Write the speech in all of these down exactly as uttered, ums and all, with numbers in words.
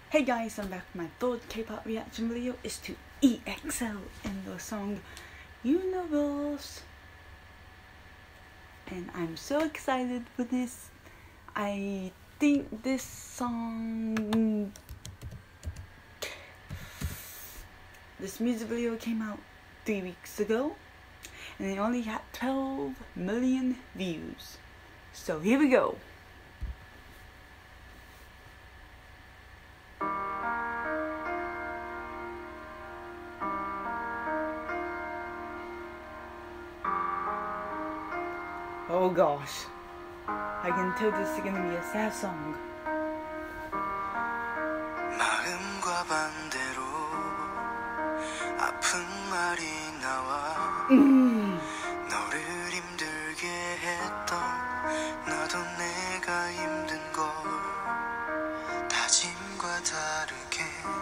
Hey guys, I'm back with my third K-pop reaction video. It's to E X L and the song Universe. And I'm so excited for this. I think this song, this music video came out three weeks ago. And it only had twelve million views. So here we go. Oh gosh, I can tell this is gonna be a sad song. 마음과 반대로 아픈 말이 나와 음. 너를 힘들게 했던 나도 내가 힘든 걸 다짐과 다르게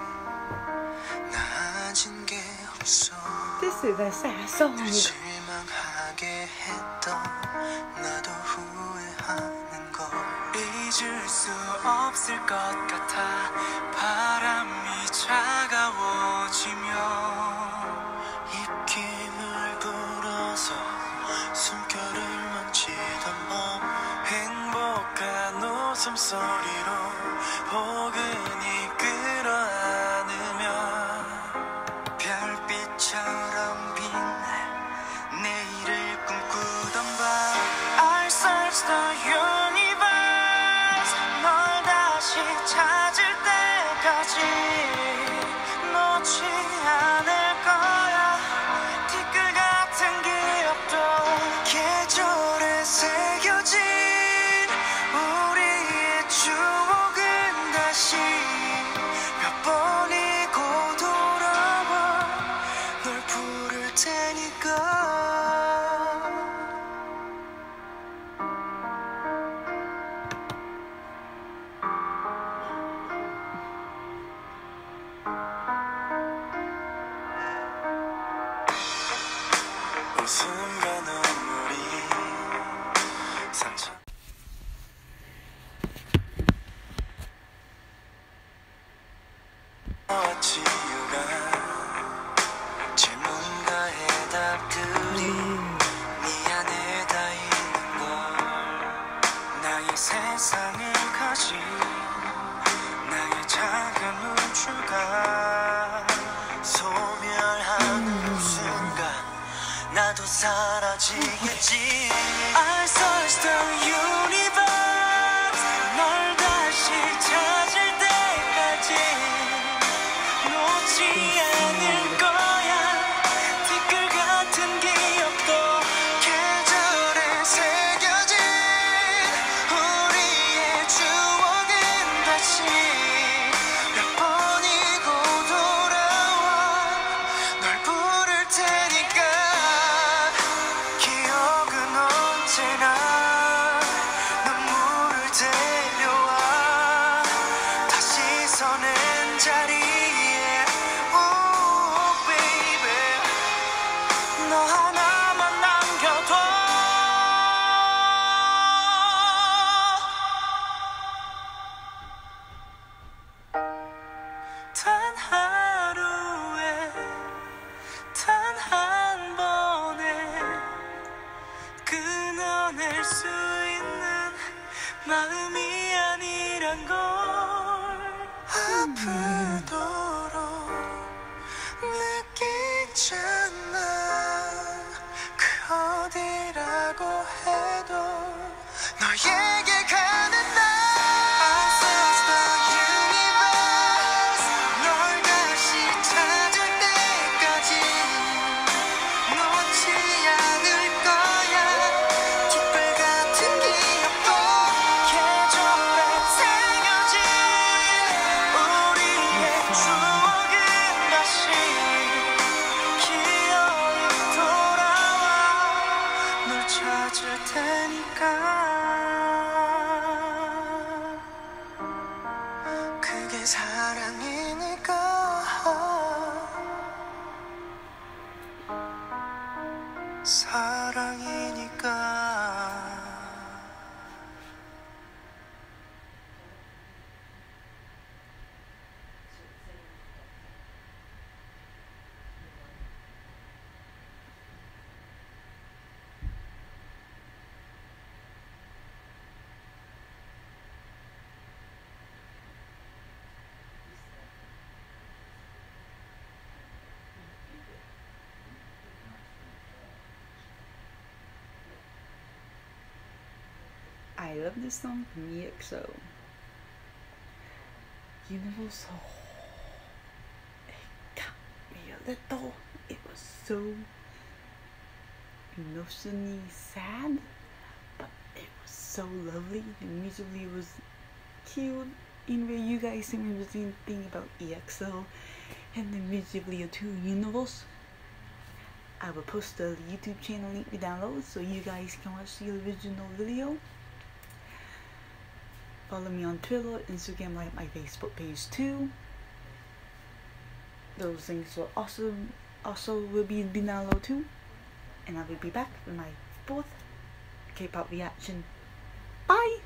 나아진 게 없어. This is a sad song. 실망하게 했던 나도 후회하는 걸 잊을 수 없을 것 같아. 바람이 차가워지며 입김을 불어서 숨결을 만지던 맘 행복한 웃음소리로 포근히 끌어안으며 별빛처럼 빛날 내일을 꿈꾸던 밤 I search the universe 널 다시 찾을 때까지 놓지 않을 거야. 티끌 같은 기억도 계절에 새겨진 우리의 추억은 다시 몇 번이고 돌아와 널 부를 테니까. 웃음과 눈물이 상처 치유가 질문과 해답들이 네 안에 다 있는 걸 나의 세상을 가진 나의 작은 우주가 소멸하는 순간 나도 사라지겠지. I search the universe 널 다시 찾을 때까지 놓지 않을 거야. 티끌 같은 기억도 계절에 새겨진 우리의 추억은 다시 몇 번이고 돌아와 널 부를 테니까. 기억은 언제나 눈물을 데려와 다시 서는 자리에 oh baby 너 하나만 남겨둬. 단 하루에 단 한 번에 끊어낼 수 있는 마음이 아니란 걸 아프도록 느끼잖아. 그 어디라고 해도 너에게 가는 날 I search the universe 널 다시 찾을 때까지 놓지 않을 거야. 티끌 같은 기억도 계절 love this song from E X O. Universal. It got me a little. It was so emotionally sad, but it was so lovely. The music video was cute. Anyway, you guys see me was anything about E X O and the music video to Universe. I will post the YouTube channel link down below so you guys can watch the original video. Follow me on Twitter, Instagram, like my Facebook page too. Those things will also also will be down below too. And I will be back with my fourth K-pop reaction. Bye!